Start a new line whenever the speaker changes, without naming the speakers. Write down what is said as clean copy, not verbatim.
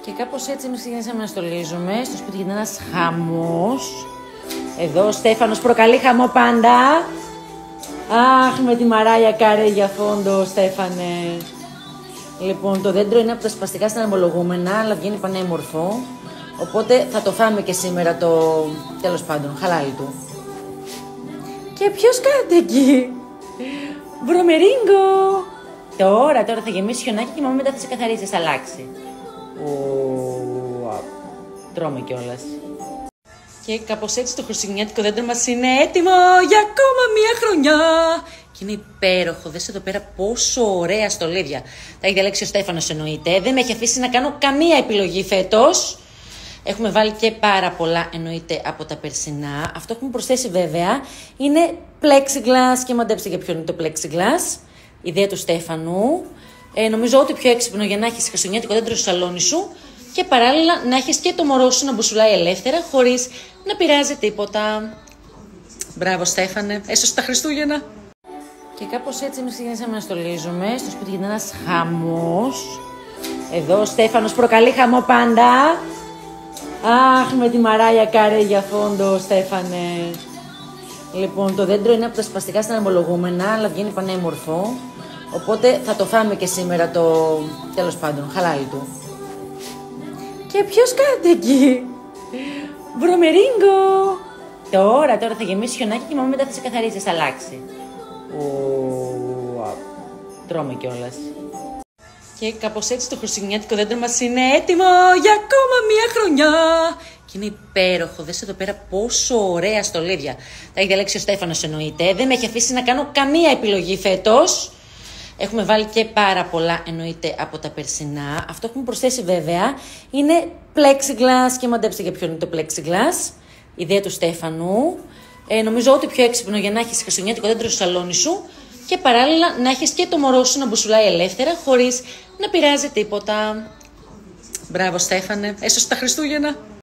Και κάπως έτσι εμείς ξεκινήσαμε να στολίζουμε. Στο σπίτι γίνεται ένας χαμός. Εδώ ο Στέφανος προκαλεί χαμό πάντα. Αχ, με τη Μαράια Κάρεϊ για φόντο, Στέφανε. Λοιπόν, το δέντρο είναι από τα σπαστικά στα αναμολογούμενα, αλλά βγαίνει πανέμορφο. Οπότε θα το φάμε και σήμερα το... τέλος πάντων, χαλάλι του. Και ποιος κάνετε εκεί? Βρωμερίνγκο! Τώρα θα γεμίσει χιονάκι και η μαμά μετά θα σε καθαρίσει, θα αλλάξει. Τρώμε κιόλας. Και κάπως έτσι το χριστουγεννιάτικο δέντρο μας είναι έτοιμο για ακόμα μία χρονιά. Και είναι υπέροχο. Δες εδώ πέρα πόσο ωραία στολίδια. Τα έχει διαλέξει ο Στέφανος, εννοείται. Δεν με έχει αφήσει να κάνω καμία επιλογή φέτος. Έχουμε βάλει και πάρα πολλά, εννοείται, από τα περσινά. Αυτό που έχουμε προσθέσει βέβαια είναι plexiglass. Και μαντέψτε για ποιον είναι το plexiglass. Ιδέα του Στέφανου. Νομίζω ότι πιο έξυπνο για να έχεις χριστουγεννιάτικο δέντρο στο σαλόνι σου. Και παράλληλα να έχεις και το μωρό σου να μπουσουλάει ελεύθερα χωρίς να πειράζει τίποτα. Μπράβο Στέφανε, έσωσε τα Χριστούγεννα. Και κάπως έτσι εμείς ξεκινήσαμε να στολίζουμε. Στο σπίτι γίνεται ένας χαμός. Εδώ ο Στέφανος προκαλεί χαμό πάντα. Αχ, με τη Μαράια Κάρεϊ για φόντο, Στέφανε. Λοιπόν, το δέντρο είναι από τα σπαστικά στα αναμολογούμενα, αλλά βγαίνει πανέμορφο. Οπότε θα το φάμε και σήμερα το... τέλος πάντων, χαλάλι του. Και ποιος κάνετε εκεί? Βρωμερίνγκο! Τώρα θα γεμίσει χιονάκι και η μαμά μετά θα σε καθαρίσει, θα αλλάξει. Τρώμε κιόλας. Και κάπως έτσι το χριστουγεννιάτικο δέντρο μας είναι έτοιμο για ακόμα μία χρονιά. Και είναι υπέροχο. Δες εδώ πέρα πόσο ωραία στολίδια. Τα έχει διαλέξει ο Στέφανος, εννοείται. Δεν με έχει αφήσει να κάνω καμία επιλογή φέτος. Έχουμε βάλει και πάρα πολλά, εννοείται, από τα περσινά. Αυτό που έχουμε προσθέσει βέβαια είναι plexiglass. Και μαντέψτε για ποιον είναι το plexiglass. Ιδέα του Στέφανου. Νομίζω ότι πιο έξυπνο για να έχεις χριστουγεννιάτικο δέντρο στο σαλόνι σου. Και παράλληλα να έχεις και το μωρό σου να μπουσουλάει ελεύθερα χωρίς να πειράζει τίποτα. Μπράβο Στέφανε, έσωσε τα Χριστούγεννα.